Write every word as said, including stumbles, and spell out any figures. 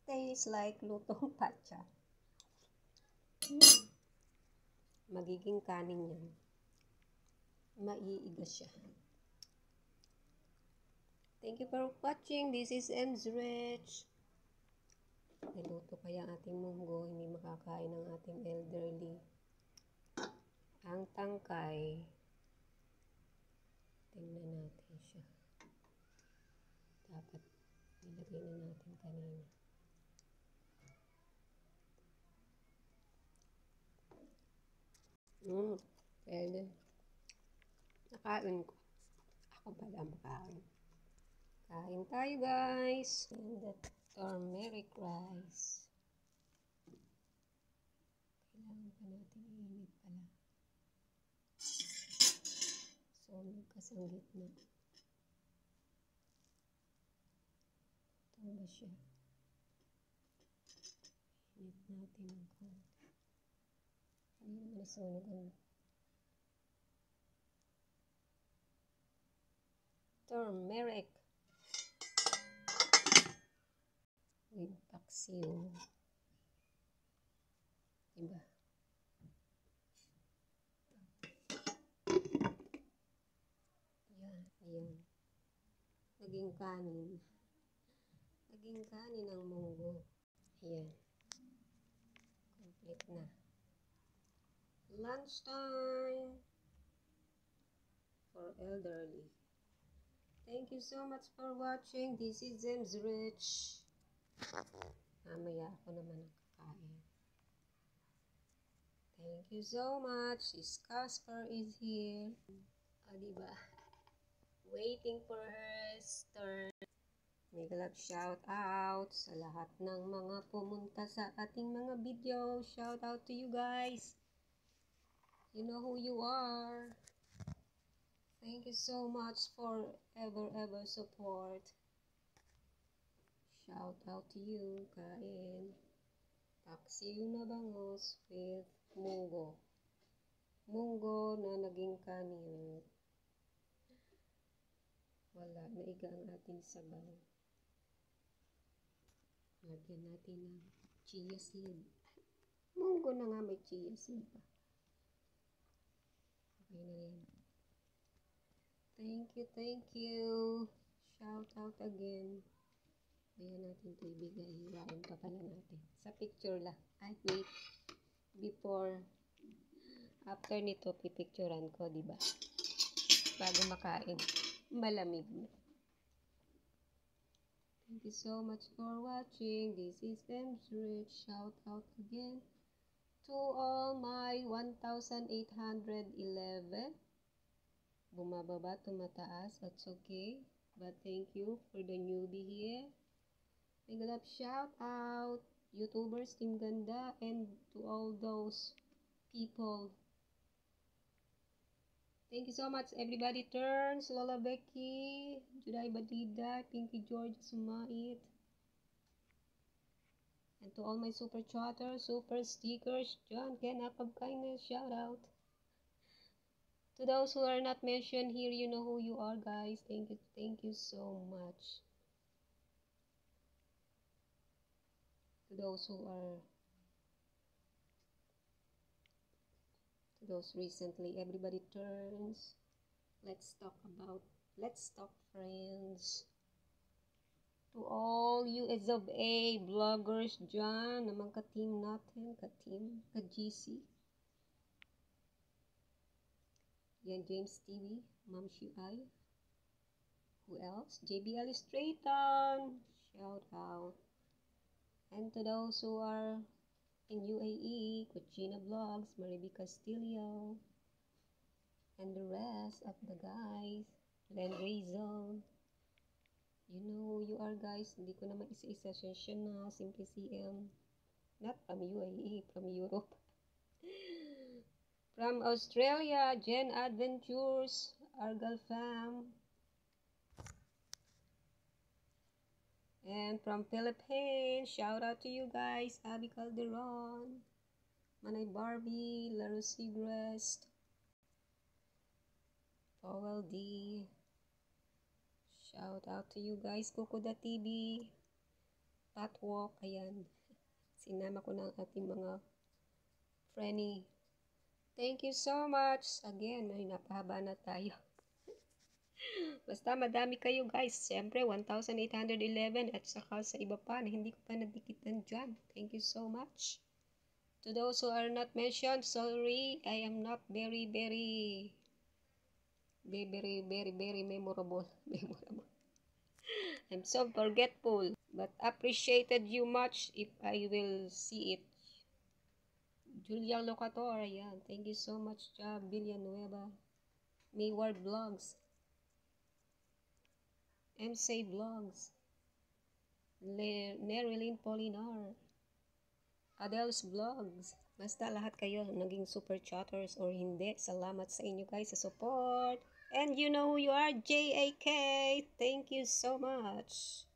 tastes like Lutong Pacham. Magiging kanin yan. Maiigas siya. Thank you for watching. This is M's Rich. Niluto kaya ang ating munggo, hindi makakain ng ating elderly. Ang tangkay, tingnan natin siya. Dapat nilagay na natin kanina. Hmm, pwede. Nakain ko. Ako pala makain. Kain tayo, guys. And the turmeric rice. Kailangan pa natin iinit pala. So, magkasanggit na. Ito ba siya? Init natin ang konti. Hindi naman nasunog ang turmeric. With paksiw. Diba? Yan, yan. Naging kanin. Naging kanin ang munggo. Ayan. Complete na. Lunchtime for elderly. Thank you so much for watching. This is M's Rich. Mamaya ako naman ang kakain. Thank you so much. Sis Casper is here. O, oh, diba? Waiting for her turn. Make a shout out sa lahat ng mga pumunta sa ating mga video. Shout out to you guys. You know who you are. Thank you so much for ever ever support. Shout out to you. Kain. Paksiw na bangos with munggo. Munggo na naging kanin. Wala. Naiga ang ating sabaw. Lagyan natin ng chia seed. Munggo na nga may chia seed pa. Okay na yan. Thank you, thank you. Shout out again. Ayan natin ito ibigay. Hiwain pa pala natin. Sa picture lang. Ay, wait. Before, after nito, pipicturean ko, diba? Bago makain. Malamig na. Thank you so much for watching. This is M's Rich. Shout out again to all my one thousand eight hundred eleven. Bumababa, tumataas. That's okay. But thank you for the newbie here. Big love shout out. YouTubers, Team Ganda, and to all those people. Thank you so much, everybody. Turns, Lola Becky, Juday Badida, Pinky George Sumait. And to all my super chatters, super stickers, John Ken Act of Kindness, shout out. To those who are not mentioned here, you know who you are, guys. Thank you, thank you so much. To those who are, to those recently, everybody turns. Let's talk about, let's talk friends. To all you as of A, vloggers dyan, naman ka-team natin, ka-team, ka-G C. Yan, James T V, Ma'am Shuai. Who else? J B Illustrator, shout out. And to those who are in U A E, Cucina Vlogs, Mariby Castillo, and the rest of the guys, Len Rizal. You know who you are, guys. Hindi ko naman isa-isa siya na, Simply C M. Not from U A E, from Europe. From Australia, Jen Adventures, Argal Fam. And from Philippines, shout out to you guys, Abby Calderon, Manay Barbie, Laro Segrest, Powell D. Shout out to you guys, Kukuda T V, catwalk. Ayan. Sinama ko ng ating mga friendly. Thank you so much. Again, may napahaba na tayo. Basta madami kayo guys. Siyempre, one thousand eight hundred eleven at saka sa iba pa na hindi ko pa nadikitan dyan. Thank you so much. To those who are not mentioned, sorry, I am not very, very, very, very, very, very memorable. Memorable. I'm so forgetful, but appreciated you much if I will see it. Julia Locator, ayan. Thank you so much, Ja Villanueva. Mayward Vlogs. M C Vlogs. Nerilyn Polinar. Adele's Vlogs. Basta lahat kayo naging super chatters or hindi. Salamat sa inyo guys sa support. And you know who you are, J A K. Thank you so much.